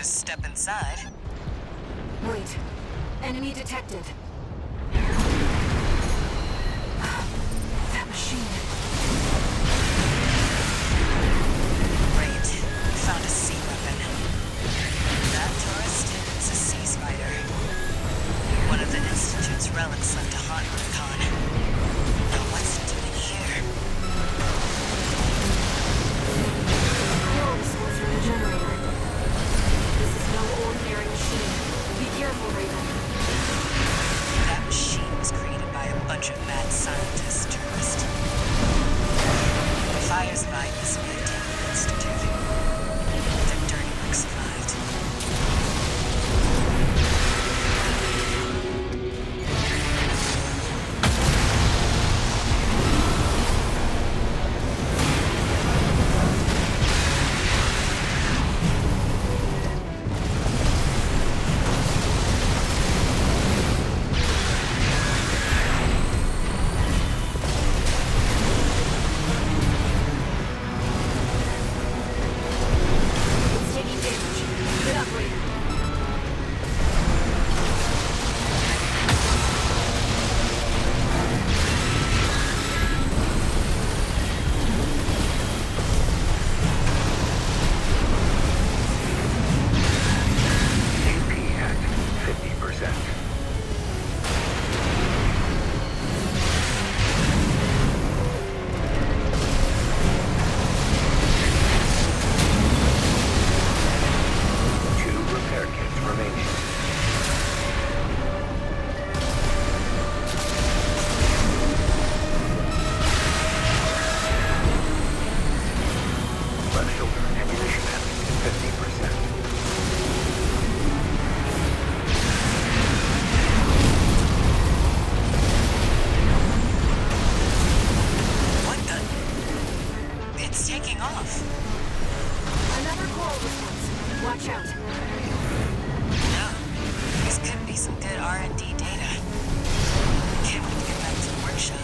just step inside. Wait. Enemy detected. That machine. Great. Found a sea weapon. That tourist is a sea spider. One of the Institute's relics left to haunt Rubicon. Now what's it doing here? Coral source from the generator. This is no ordinary machine. Be careful, Raven. That machine was created by a bunch of mad scientists, tourist. The fires behind this Maytag Institute. Their dirty work survived. It's taking damage. Get up, Raven. AP at 50%. Two repair kits remaining. Left shoulder ammunition at 50%. What the? It's taking off. Another coral response. Watch out. No. This could be some good R&D data. Can't wait to get back to the workshop.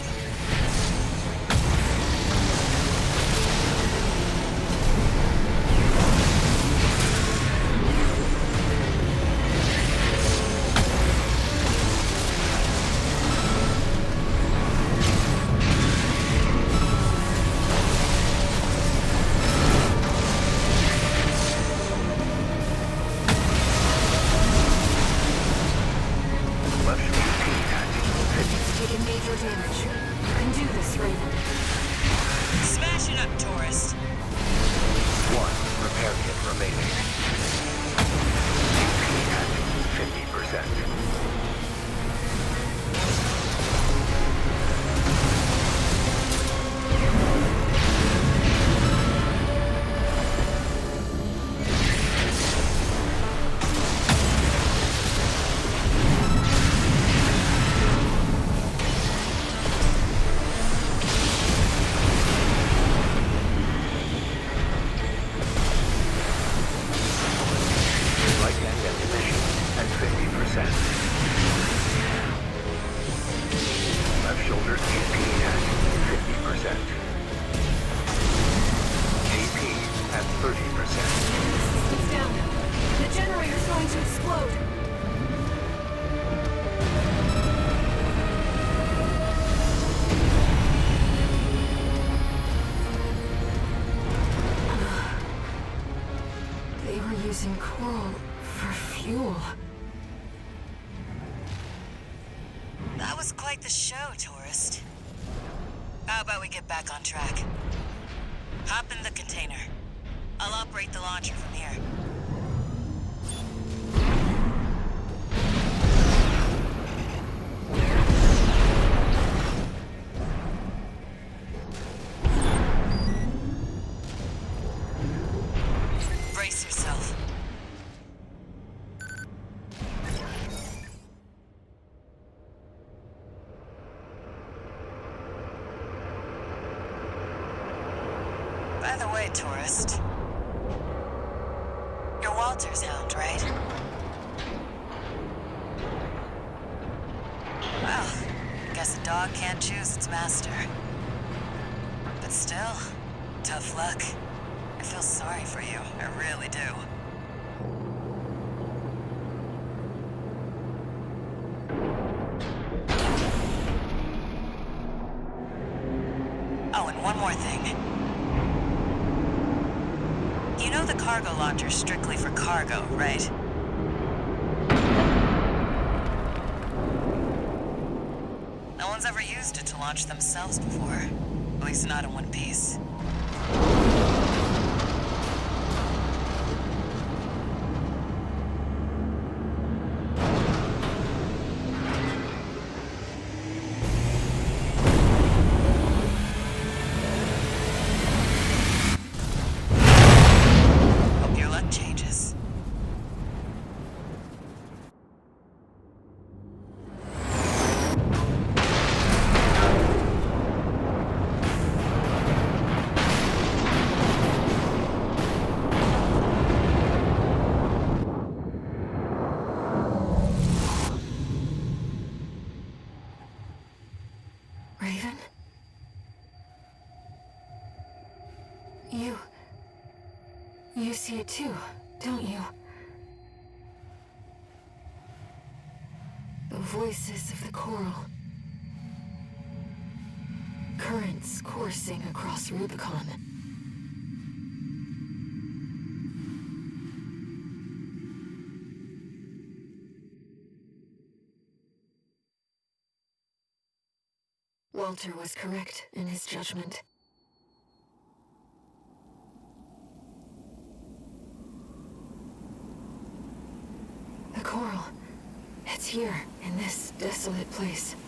Left shoulder at 50%. It's taken major damage. You can do this, Raven. Smash it up, tourist. One repair kit remaining. AP at 50%. Light end ammunition at 50%. Left shoulder AP at 50%. AP at 30%. Systems down. The generator's going to explode. They were using coral for fuel. That was quite the show, tourist. How about we get back on track? Hop in the container. I'll operate the launcher from here. Brace yourself. By the way, tourist, you're Walter's hound, right? Well, guess a dog can't choose its master. But still, tough luck. I feel sorry for you, I really do. more thing. You know the cargo launcher's strictly for cargo, right? No one's ever used it to launch themselves before. At least not in one piece. Hope your luck changes. Raven? You see it too, don't you? The voices of the coral. Currents coursing across Rubicon. Walter was correct in his judgment. The coral. It's here, in this desolate place.